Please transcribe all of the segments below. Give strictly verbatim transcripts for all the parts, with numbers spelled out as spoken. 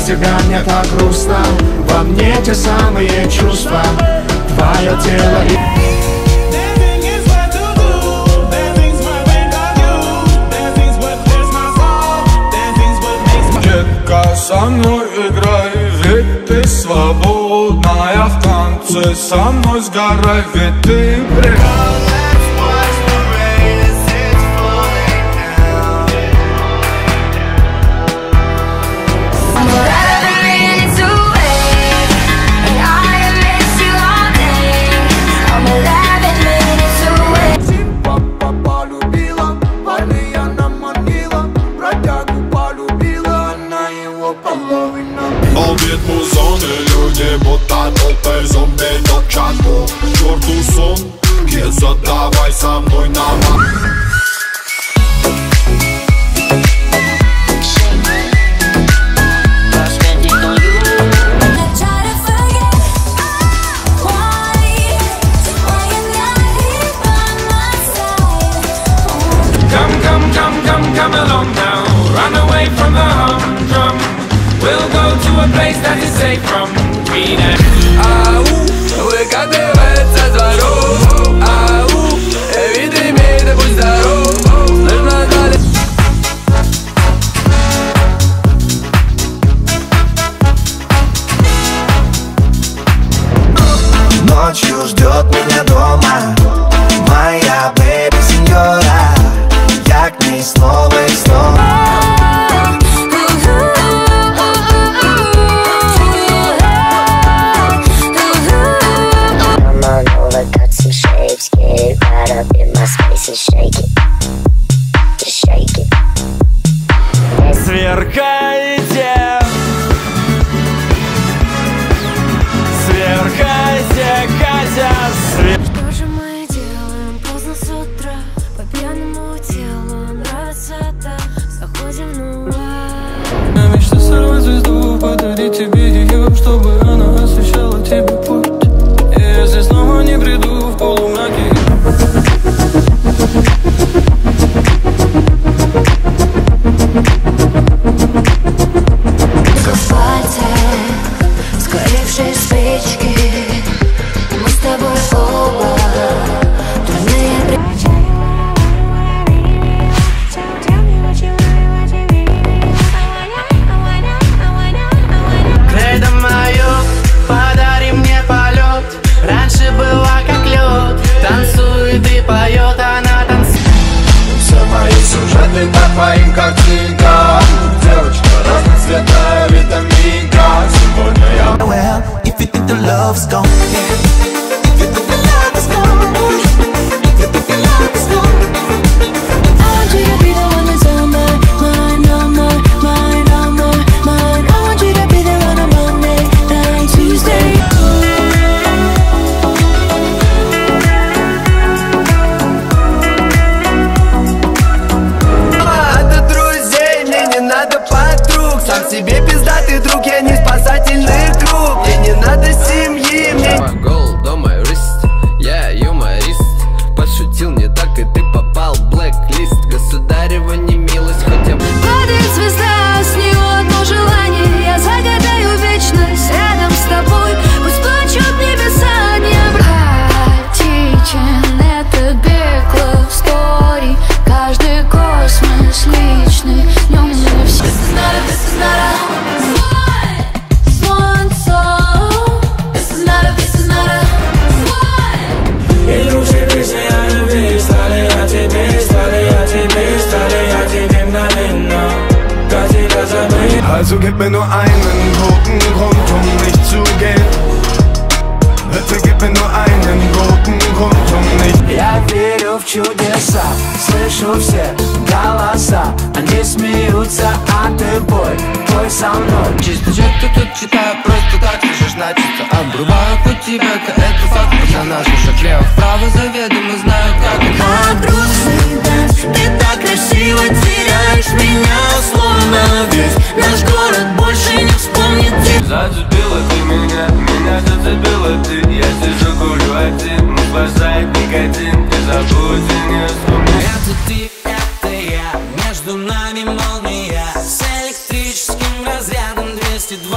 тебя мне так грустно. Во мне те самые чувства, твое тело и... Детка, со мной играй, ведь ты свободная. В танце со мной сгорай, ведь ты прекрасна. Обед музоны, люди будто толпы зомби топчат по черту сон. Геза, давай со мной на мар. Come, come, come, come, come along now. Run away from the humdrum. We'll go to a place that is safe from greed and... Ау, выкатывается дворов. Ау, вид имей, да будь здоров. Нужно дали... Ночью ждет меня дома моя бэби-сеньора. Я к ней снова и снова. Сверкайте, сверкайте, Катя, свет... Что же мы делаем поздно с утра? По пьяному телу нравится так. Заходим на ура. Я мечтаю сорвать звезду, подарить тебе ее, чтобы она освещала тебе путь. И если снова не приду в полумраке. Сгоревшие спички, мы с тобой оба трудные. Кредо мое, подари мне полет. Раньше была как лед. Танцует и поет, она танцует. Все мои сюжеты по твоим картинкам. Девочка разноцветная витаминка. Сегодня я... Well, if you think the love's gone, yeah. If you think the love is gone, if you think the love is gone, I want you to be the one that's on my mind, on my mind, on my mind. I want you to be there on a Monday, night, Tuesday. Надо друзей, мне не надо подруг. Сам себе пиздатый друг, я не спасательный круг. Мне не надо семьи, мне... Гол, дома юрист, я юморист. Пошутил не так, и ты попал в блэк-лист. Государева не милость, хотя бы... Падает звезда, с нее одно желание. Я загадаю вечность рядом с тобой. Пусть плачут небеса, не хаотичен этот big love story. Каждый космос личный, в нем не все. This is not a, this is not a one song. This is not a, this is not a one. И лучше песни о любви. Стали я тебе, стали я тебе, стали я тебе мгновенно. Как тебя забыть? Also gib mir nur einen guten Grund, um nicht zu gehen. Bitte gib mir nur einen guten Grund, um nicht... Я верю в чудеса, слышу все голоса. Они смеются, а ты бой, бой со мной. Чисто что ты тут читаю, просто так лежишь начисто. Обрубаю путь тебя, это факт. Персонаж шаг влево вправо заведомо знаю, как это. А грустный танц, ты так красиво теряешь меня. Словно весь наш город больше не вспомнит тебя. Зацепила ты меня, меня зацепила ты. Я сижу, курю один, не спасает никотин. Не забудь и не вспомни. Это ты, это я, между нами молния. С электрическим разрядом двести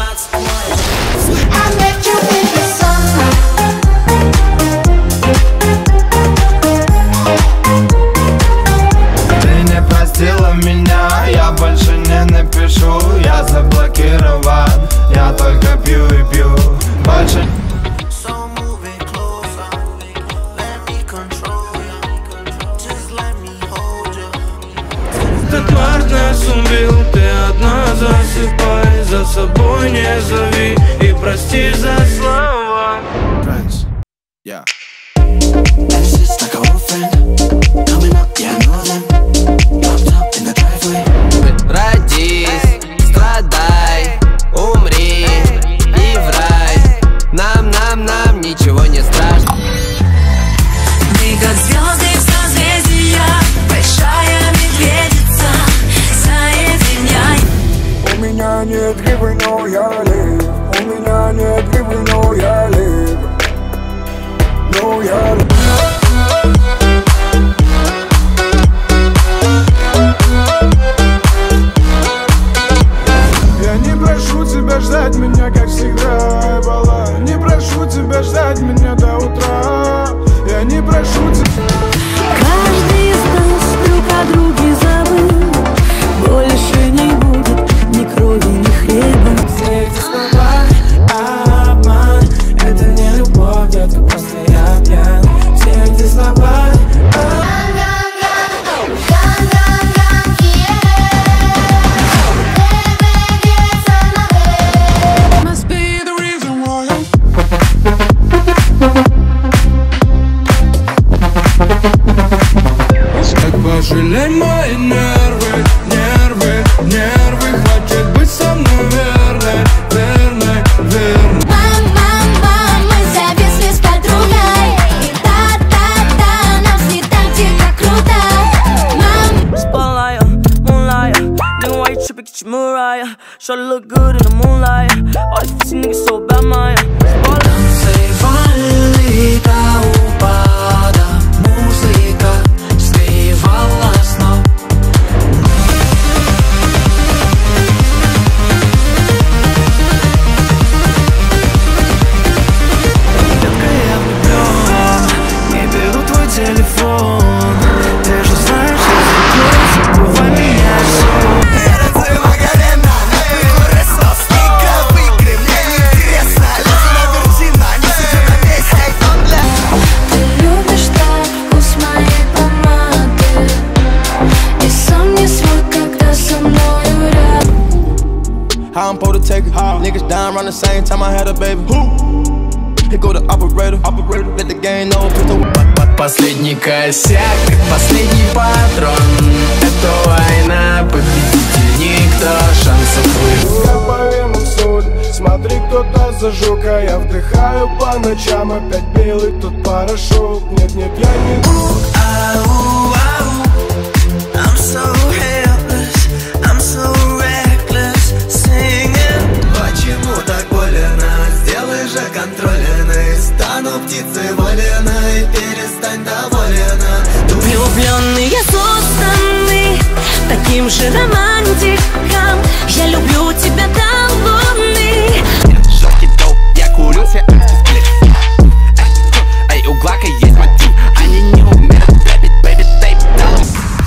не зови и прости за слова. Yeah. That's just like an old friend. Coming up, yeah, I know them. Popped up in the driveway. Родись, страдай, умри и в рай. Нам, нам, нам ничего не страшно. Мы как звезды в созвездиях, большая медведица, соединяй. У меня нет гривы, но я лив. У меня нет гривы, но я лив. Но я лив. Я не прошу тебя ждать меня, как всегда, Эбола. Не прошу тебя ждать меня до утра. Я не прошу тебя. Каждый из нас друг о друге забыл. Больше не будет ни крови, ни хлеба. Все эти слова обман. Это не любовь, детка, просто я пьян. Все эти слова пожалей мои нервы, нервы, нервы. Хочет быть со мной верной, верной, верной. Мам, мам, мам, мы зависли с подругой. И да-да-да, нам слетать дико круто. Мам. Spotlight, moonlight, nigga, why you tripping, get your Mariah. Shorty look good in the moonlight. All these pussy niggas so bad, Maya. Валита упада, музыка сбивала с ног. Детка, я влюблен, не беру твой телефон. Ты же знаешь, я забывай меня все. Ты любишь так вкус моей помады. И сам не свой, когда со мною рядом. How I'm supposed to take it? Niggas dying around the same time I had a baby. Here go the operator, operator, let the game know. Последний косяк, последний патрон. Это война, победитель никто, шансов выше. Я по венам соль, смотри, кто-то зажег. А я вдыхаю по ночам, опять белый тут порошок. Нет, нет, я не друг. I'm so helpless, I'm so reckless, singing. Почему так больно? Сделай же контрольный. Стану птицей воленой, перестань доволена. Влюбленные созданы таким же романтиком. Я люблю тебя до луны. Жёлтый доп, я курю все антисплит. Эй, у Глака есть мотив. Они не умеют рэпить, бэйби, тейп, дал.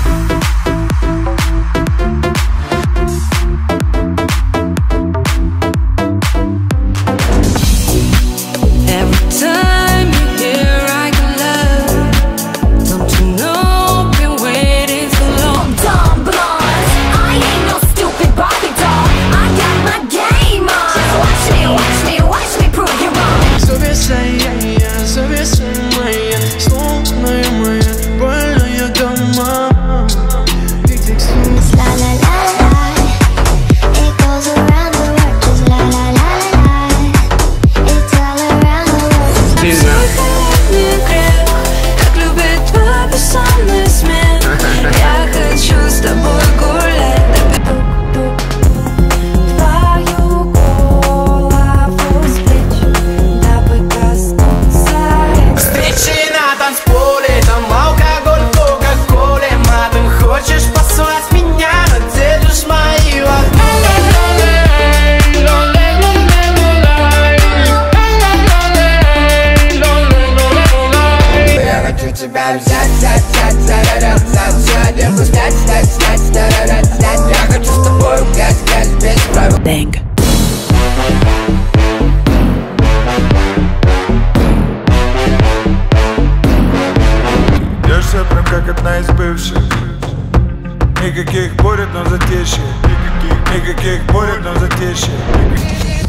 Every time you hear I can love, don't you know been waiting so long. Dumb blonde, I ain't no stupid Barbie doll. I got my game on. Watch me, watch me, watch me prove you wrong. Зависая, зависая, солнечная моя, больная дома. И текстура. La la la la, it goes around the world. Just la la la la, it's all around the world. Не грех, так любит по бессонный смех. Я хочу с тобой гулять. Твою голову с плеч, дабы коснуться. Встречи на танцполе, там алкоголь, кока-коле. Матом хочешь послать меня, но делишь мои ворота. Я хочу тебя взять, взять, взять, зарядят, взять, сегодня снять, снять, снять, зарядят, снять. Я хочу с тобой гулять, гулять, без правил. Bang. Держься прям как одна из бывших. Никаких борет, но затишье. Никаких борет, но затишье.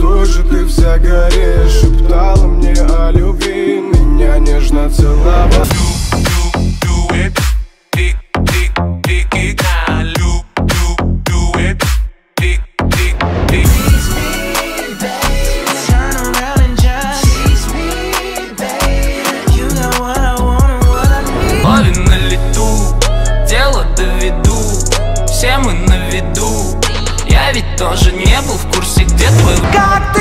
тоже ты вся горишь. Шептала мне о любви, меня нежно целовала. Ловим на лету, дело доведу, все мы на виду. Я ведь тоже не был в курсе, где твой... Как